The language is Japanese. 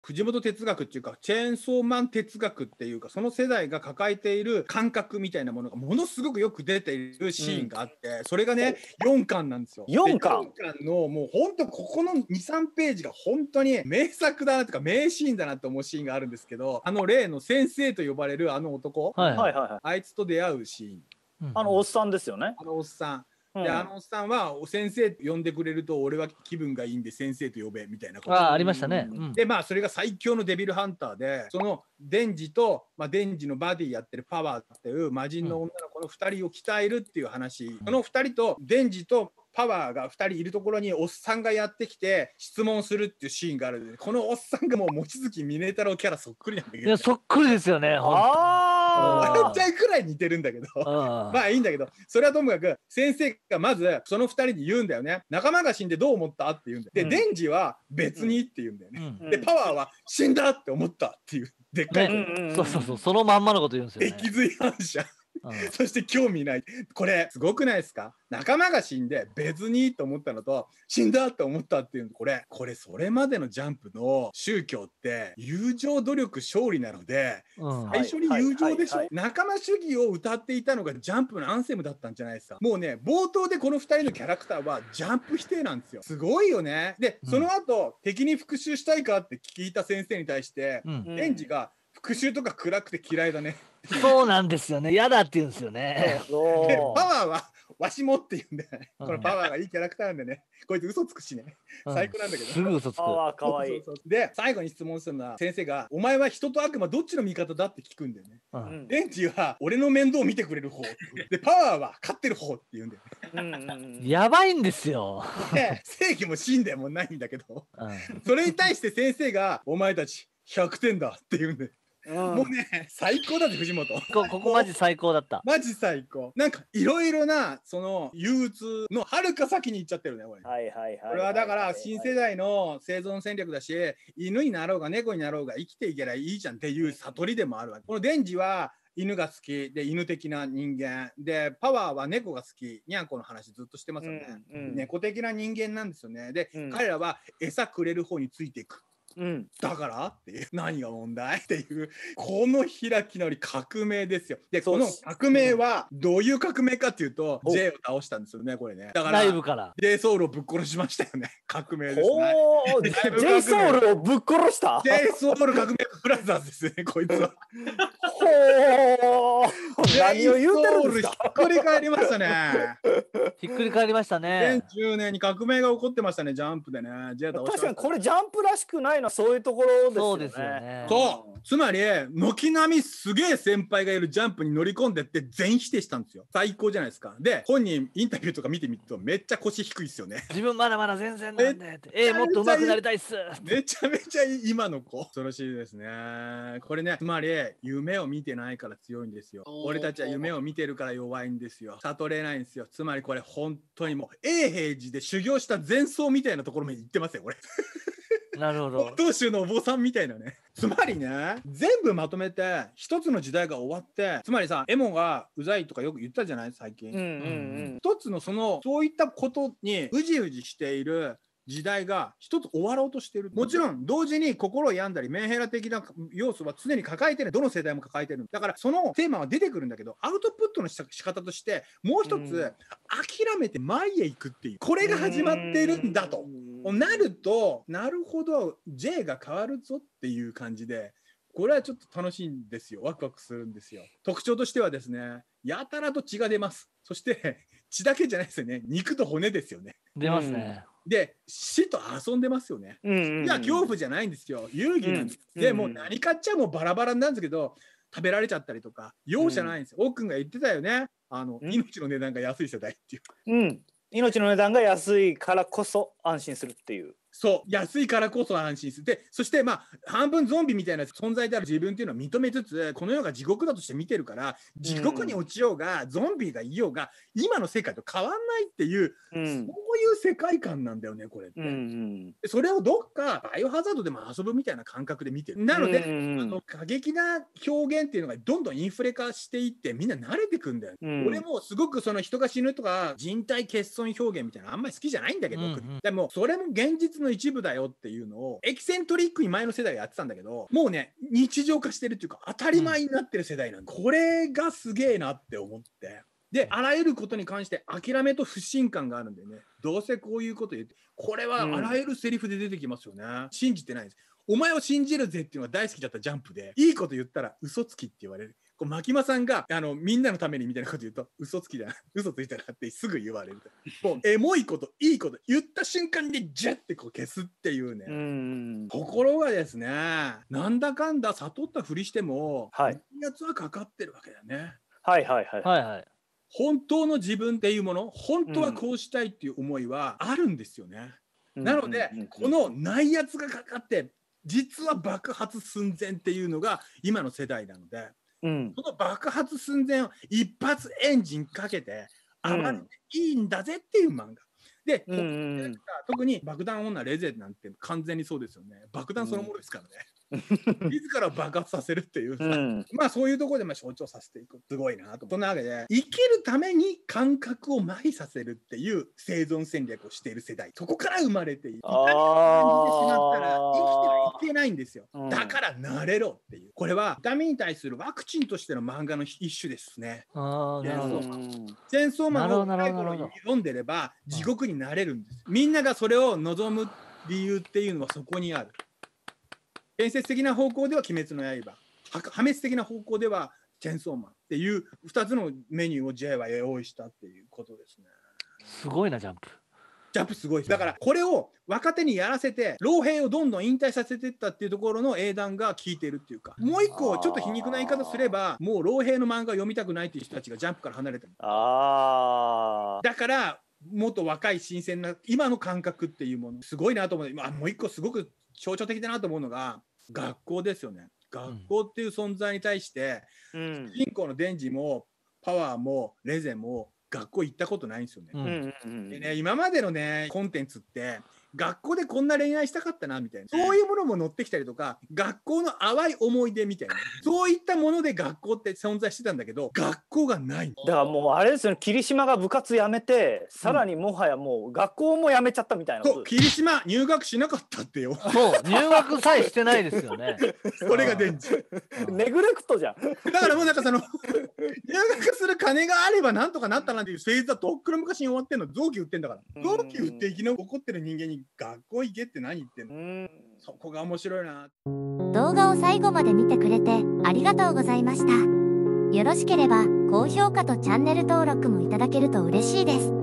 藤本哲学っていうかチェーンソーマン哲学っていうか、その世代が抱えている感覚みたいなものがものすごくよく出ているシーンがあって、それがね4巻なんですよ。 4巻のもうほんとここの 2,3 ページが本当に名作だなとか名シーンだなと思うシーンがあるんですけど、例の先生と呼ばれる男、あいつと出会うシーン、 おっさんですよね。 おっさんで、おっさんは先生呼んでくれると俺は気分がいいんで先生と呼べみたいなことありましたね。 でそれが最強のデビルハンターで、そのデンジと、デンジのバディやってるパワーっていう魔人の女の子の2人を鍛えるっていう話、その2人とデンジとパワーが2人いるところにおっさんがやってきて質問するっていうシーンがあるんで、このおっさんがもう望月峰太郎キャラそっくりなんだけど、 いやそっくりですよね。 笑っちゃうくらい似てるんだけどいいんだけど、それはともかく先生がまずその2人に言うんだよね。仲間が死んでどう思ったって言うんだよ。で、デンジは別にって言うんだよね。でパワーは死んだって思ったっていうでっかいそうそのまんまのこと言うんですよね。 脊髄反射そして興味ない。これすごくないですか？仲間が死んで別にと思ったのと死んだって思ったっていうの、これそれまでのジャンプの宗教って友情努力勝利なので、最初に友情でしょ。仲間主義を歌っていたのがジャンプのアンセムだったんじゃないですか。もうね冒頭でこの2人のキャラクターはジャンプ否定なんですよ。すごいよね。でその後、敵に復讐したいかって聞いた先生に対して、デンジが復讐とか暗くて嫌いだね。 そうなんですよね。嫌だって言うんですよね。 でパワーはわしもって言うんだよね。このパワーがいいキャラクターなんでね。こいつ嘘つくしね。最高なんだけど。 すぐ嘘つく。 かわいい。 で最後に質問するのは、先生が「お前は人と悪魔どっちの味方だ?」って聞くんだよね。デンジは俺の面倒を見てくれる方で、パワーは勝ってる方って言うんだよね。 やばいんですよ。 で正義も真でもないんだけど、それに対して先生が「お前たち100点だ」って言うんだよ。もうね最高だぜ藤本。 ここマジ最高だった。 マジ最高。なんかいろいろなその憂鬱のはるか先に行っちゃってるねこれ。これはだから新世代の生存戦略だし、犬になろうが猫になろうが生きていけばいいじゃんっていう悟りでもあるわけ。このデンジは犬が好きで犬的な人間で、パワーは猫が好き、ニャンコの話ずっとしてますよね。猫的な人間なんですよね。で、彼らは餌くれる方についていく。だからっていう、何が問題っていう、この開き直り革命ですよ。でこの革命はどういう革命かっていうと、J を倒したんですよねこれね。だから内部から J ソウルをぶっ殺しましたよね。革命ですね。 J ソウルをぶっ殺した。 J ソウル革命ブラザーズですねこいつは。 ほー、何を言うてるんですか。 ひっくり返りましたね。 ひっくり返りましたね。 2010年に革命が起こってましたねジャンプでね。 確かにこれジャンプらしくないのはそういうところですよね。 そうですよね。 そうつまり軒並みすげえ先輩がいるジャンプに乗り込んでって全否定したんですよ。最高じゃないですか。で本人インタビューとか見てみるとめっちゃ腰低いですよね。 自分まだまだ全然なんでって、もっと上手くなりたいっす。 めちゃめちゃ今の子恐ろしいですね。これねつまり夢を見てないから強いんですよ。俺たちは夢を見てるから弱いんですよ。悟れないんですよ。つまりこれ本当にもう永平寺で修行した前奏みたいなところまで行ってますよこれ。 なるほど。 当主のお坊さんみたいなね。つまりね全部まとめて一つの時代が終わって、つまりさエモがうざいとかよく言ったじゃない最近。一つのそういったことにうじうじしている時代が一つ終わろうとしている。もちろん同時に心を病んだりメンヘラ的な要素は常に抱えてる。どの世代も抱えてる。だからそのテーマは出てくるんだけど、アウトプットの仕方としてもう一つ、諦めて前へ行くっていう、これが始まってるんだとなると、なるほど J が変わるぞっていう感じで、これはちょっと楽しいんですよ。ワクワクするんですよ。特徴としてはですね、やたらと血が出ます。そして血だけじゃないですよね、肉と骨ですよね。 出ますね。 で死と遊んでますよね。いや恐怖じゃないんですよ、遊戯なんです。でもう何かっちゃもうバラバラなんですけど、食べられちゃったりとか容赦ないんですよ。奥君が言ってたよね、命の値段が安い世代っていう。 命の値段が安いからこそ安心するっていう。 そう安いからこそ安心する。でそして半分ゾンビみたいな存在である自分っていうのを認めつつ、この世が地獄だとして見てるから、地獄に落ちようがゾンビがいようが今の世界と変わんないっていう、そういう世界観なんだよねこれって。それをどっかバイオハザードでも遊ぶみたいな感覚で見てる。なので過激な表現っていうのがどんどんインフレ化していってみんな慣れてくんだよ。俺もすごくその人が死ぬとか人体欠損表現みたいなあんまり好きじゃないんだけど、でもそれも現実の一部だよっていうのをエキセントリックに前の世代がやってたんだけど、もうね日常化してるっていうか当たり前になってる世代なんで、これがすげえなって思って。で、あらゆることに関して諦めと不信感があるんでね、どうせこういうこと言って、これはあらゆるセリフで出てきますよね。信じてないんです。お前を信じるぜっていうのが大好きだったジャンプで、いいこと言ったら嘘つきって言われる。こう牧間さんがみんなのためにみたいなこと言うと、嘘つきだな、嘘ついたなってすぐ言われる。もうエモいこといいこと言った瞬間にジャッてこう消すっていうね。ところがですね、なんだかんだ悟ったふりしても、やつはかかってるわけだよね。 はいはいはいはいはい。 本当の自分っていうもの、本当はこうしたいっていう思いはあるんですよね。なので、この内圧がかかって実は爆発寸前っていうのが今の世代なので、その爆発寸前を一発エンジンかけて暴れていいんだぜっていう漫画で、特に爆弾女レゼなんて完全にそうですよね。爆弾そのものですからね。自ら爆発させるっていう、まあそういうところで象徴させていく、すごいなと。そんなわけで生きるために感覚を麻痺させるっていう生存戦略をしている世代、そこから生まれている。痛みを感じてしまったら生きてはいけないんですよ。だから慣れろっていう、これは痛みに対するワクチンとしての漫画の一種ですね。チェーンソーマンを最後に読んでれば地獄になれるんです。みんながそれを望む理由っていうのはそこにある。建設的な方向では鬼滅の刃、破滅的な方向ではチェーンソーマンっていう2つのメニューを J は用意したっていうことですね。 すごいなジャンプ。 ジャンプすごいです。だからこれを若手にやらせて老兵をどんどん引退させていったっていうところの英断が効いてるっていうか、もう一個ちょっと皮肉な言い方すれば、もう老兵の漫画を読みたくないっていう人たちがジャンプから離れてる。だからもっと若い新鮮な今の感覚っていうものすごいなと思う。もう一個すごく象徴的だなと思うのが学校ですよね。学校っていう存在に対して、主人公のデンジもパワーもレゼも学校行ったことないんですよね。でね、今までのねコンテンツって学校でこんな恋愛したかったなみたいな、そういうものも載ってきたりとか、学校の淡い思い出みたいな、そういったもので学校って存在してたんだけど、学校がない。 だからもうあれですよね、霧島が部活やめて、さらにもはやもう学校もやめちゃったみたいな。 そう、霧島入学しなかったってよ。 そう入学さえしてないですよね。 それがデンジ。 ネグレクトじゃん。 だからもうなんか入学する金があればなんとかなったなんていうフェーズはとっくの昔に終わってんの。臓器売ってんだから。臓器売って生き残ってる人間に学校行けって何言ってんの。そこが面白いな。 動画を最後まで見てくれてありがとうございました。よろしければ高評価とチャンネル登録もいただけると嬉しいです。